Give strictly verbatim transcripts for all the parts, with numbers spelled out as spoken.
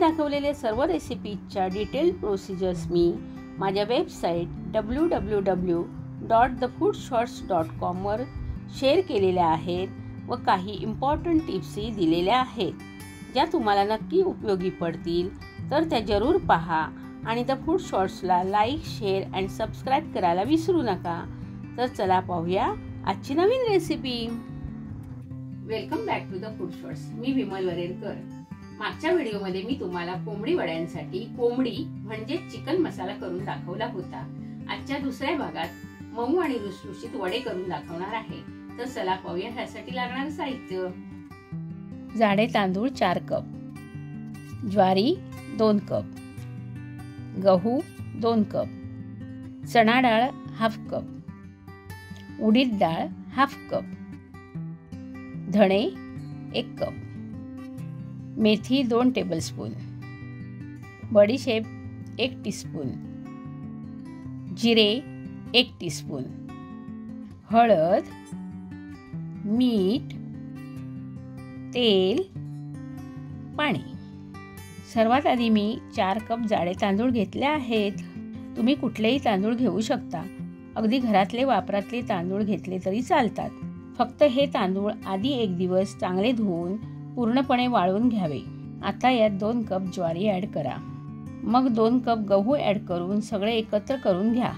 दाखवलेल्या सर्व रेसिपीजच्या detail procedures मी माझ्या website W W W dot the food shorts dot कॉमवर शेअर केलेल्या आहेत व काही इम्पॉर्टंट टिप्सही दिलेल्या आहेत, ज्या तुम्हाला नक्की उपयोगी पडतील. तर त्या जरूर पहा आणि द फूड शॉर्ट्सला लाईक, शेअर अँड सबस्क्राईब करायला विसरू नका. तर चला पाहूया आजची नवीन recipe. Welcome back to the food shorts. मी विमल वरेरकर. मागच्या व्हिडिओमध्ये मी तुम्हाला कोंबडी वड्यांसाठी कोंबडी म्हणजे चिकन मसाला करून दाखवला होता. आजच्या दुसऱ्या भागात मऊ आणि लुसलुशीत वडे करून दाखवणार आहे. तर चला पाहूया ह्यासाठी लागणारे साहित्य. जाडे तांदूळ चार कप, ज्वारी दोन कप, गहू दोन कप, चणा डाळ हाफ कप, उडीद डाळ हाफ कप, धणे एक कप, मेथी दोन टेबलस्पून, बडीशेप एक टीस्पून, जिरे एक टीस्पून, हळद, मीठ, तेल, पाणी. सर्वात आधी मी चार कप जाडे तांदूळ घेतले आहेत. तुम्ही कुठलेही तांदूळ घेऊ शकता. अगदी घरातले वापरातले तांदूळ घेतले तरी चालतात. फक्त हे तांदूळ आधी एक दिवस चांगले धुवून पूर्णपणे वाळवून घ्यावे. आता यात दोन कप ज्वारी ॲड करा. मग दोन कप गहू ॲड करून सगळे एकत्र करून घ्या.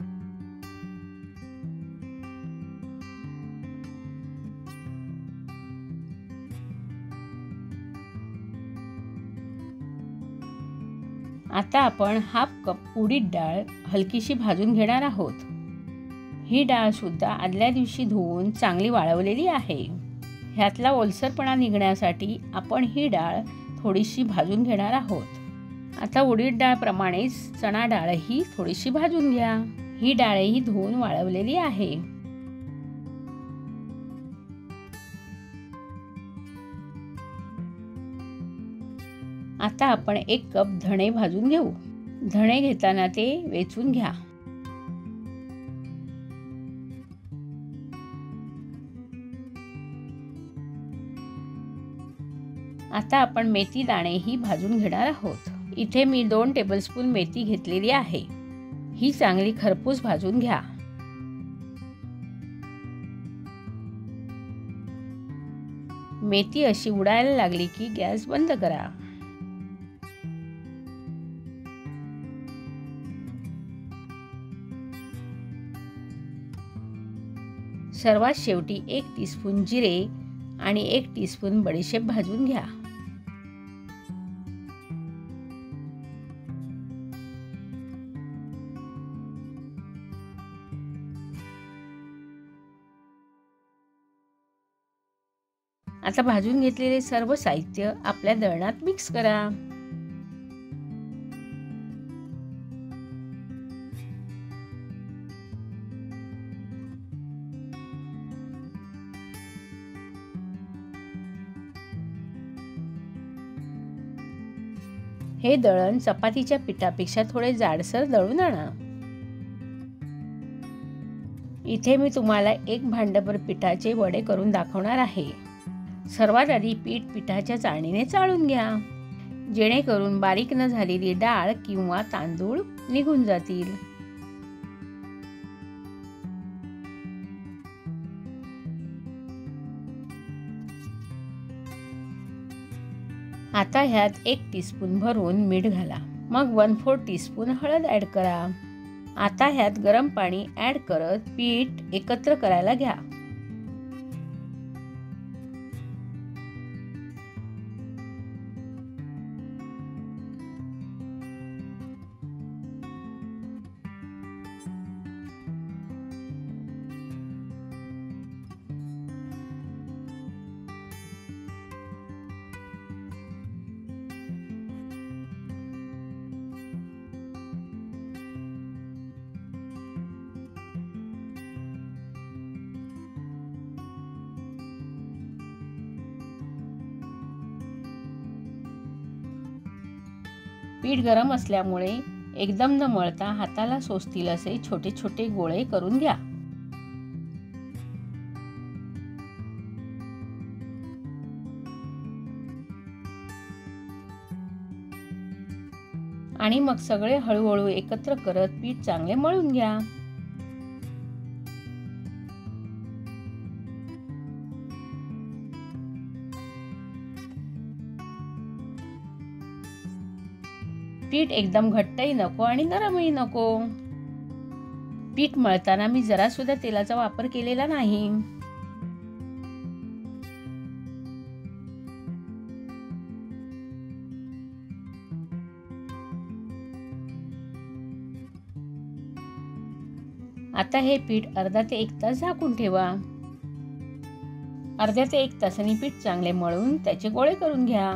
आता आपण हाफ कप उडीद डाळ हलकीशी भाजून घेणार आहोत. ही डाळ सुद्धा आदल्या दिवशी धुवून चांगली वाळवलेली आहे. ह्यातला ओलसरपणा निघण्यासाठी आपण ही डाळ थोडीशी भाजून घेणार आहोत. आता उडीद डाळ प्रमाणेच चणा डाळही थोडीशी भाजून घ्या. ही डाळही धुवून वाळवलेली आहे. आता आपण एक कप धणे भाजून घेऊ. धणे घेताना ते वेचून घ्या. आता आपण मेथी दाणेही भाजून घेणार आहोत. इथे मी दोन टेबलस्पून मेथी घेतलेली आहे. ही चांगली खरपूस भाजून घ्या. मेथी अशी उडायला लागली की गॅस बंद करा. सर्वात शेवटी एक टीस्पून जिरे आणि एक टीस्पून बडीशेप भाजून घ्या. आता भाजून घेतलेले सर्व साहित्य आपल्या दळणात मिक्स करा. हे दळण चपातीच्या पिठापेक्षा थोडे जाडसर दळून आणा. इथे मी तुम्हाला एक भांडभर पिठाचे वडे करून दाखवणार आहे. सर्वात आधी पीठ पिठाच्या चाळणीने चाळून घ्या, जेणेकरून बारीक न झालेली डाळ किंवा तांदूळ निघून जातील. आता ह्यात एक टीस्पून भरून मीठ घाला. मग वन फोर टीस्पून हळद ॲड करा. आता ह्यात गरम पाणी ॲड करत पीठ एकत्र करायला घ्या. पीठ गरम असल्यामुळे एकदम न मळता हाताला सोसतील असे छोटे छोटे गोळे करून घ्या. आणि मग सगळे हळूहळू एकत्र करत पीठ चांगले मळून घ्या। पीठ एकदम घट्टही नको आणि नरमही नको। पीठ मळताना मी जरा सुद्धा तेलाचा वापर केलेला नाही। आता हे पीठ अर्धा ते एक तास झाकून ठेवा। अर्ध्या ते एक तासांनी पीठ चांगले मळून त्याचे गोळे करून घ्या।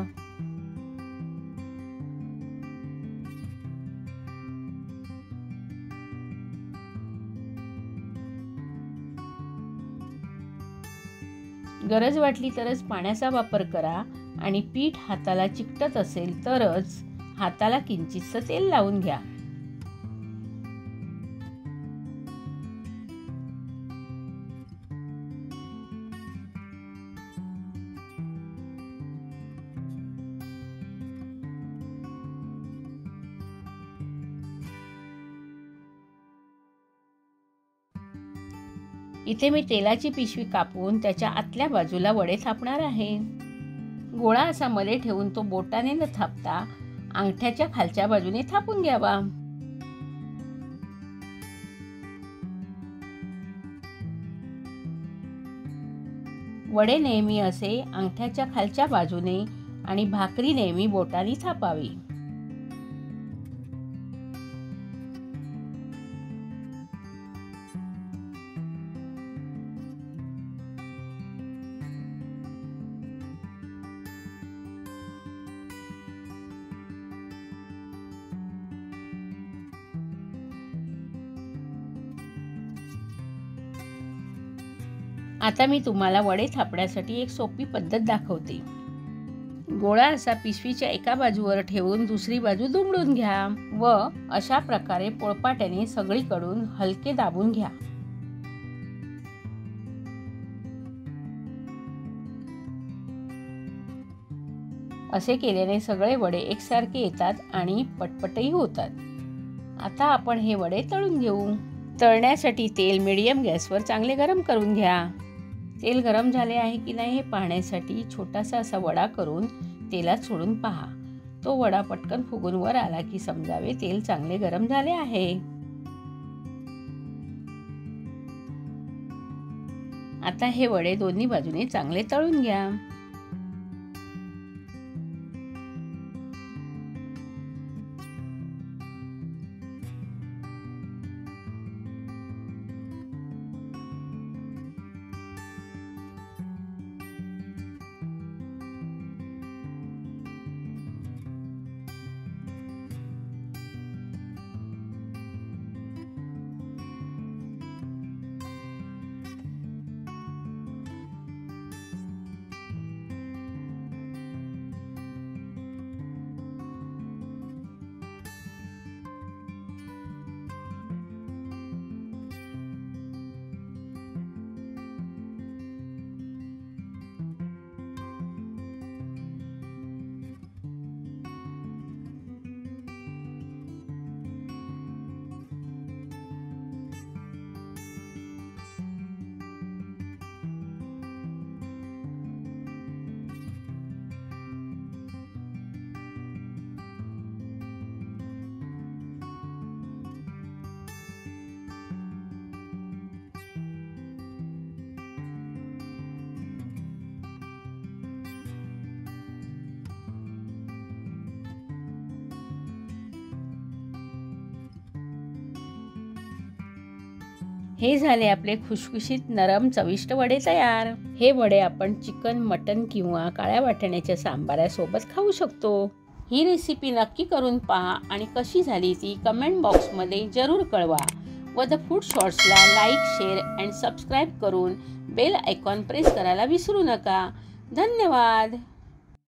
गरज वाटली तरच पाण्याचा वापर करा आणि पीठ हाताला चिकटत असेल तरच हाताला किंचितसं तेल लावून घ्या। इथे मी तेलाची पिशवी कापून त्याच्या आतल्या बाजूला वडे थापणार आहे। गोळा असा मध्ये ठेवून तो बोटाने न थापता अंगठ्याच्या खालच्या बाजूने थापून घ्यावा। वडे नेहमी असे अंगठ्याच्या खालच्या बाजूने आणि भाकरी नेहमी बोटाने थापावी। आता मी तुम्हाला वडे थापण्यासाठी एक सोपी पद्धत दाखवते। गोळा असा पिशवीच्या एका बाजूवर ठेवून दुसरी बाजू दुमडून घ्या व अशा प्रकारे पोळपाट्याने सगळीकडून हलके दाबून घ्या। असे केल्याने सगळे वडे एकसारखे येतात आणि पटपटही होतात। आता आपण हे वडे तळून घेऊ। तळण्यासाठी तेल मीडियम गॅसवर चांगले गरम करून घ्या। तेल गरम झाले आहे की नाही हे पाहण्यासाठी छोटासा असा वडा करून तेलात सोडून पहा। तो वडा पटकन फुगून वर आला की समजावे तेल चांगले गरम झाले आहे। आता हे वडे दोन्ही बाजूने चांगले तळून घ्या। हे झाले आपले खुशखुशीत नरम चविष्ट वडे तयार। हे वडे आपण चिकन, मटन किंवा काळ्या वाटाण्याच्या सांबारासोबत खाऊ शकतो। ही रेसिपी नक्की करून पहा आणि कशी झाली ती कमेंट बॉक्समध्ये जरूर कळवा व द फूड शॉर्ट्सला लाईक, शेअर अँड सबस्क्राईब करून बेल आयकॉन प्रेस करायला विसरू नका। धन्यवाद।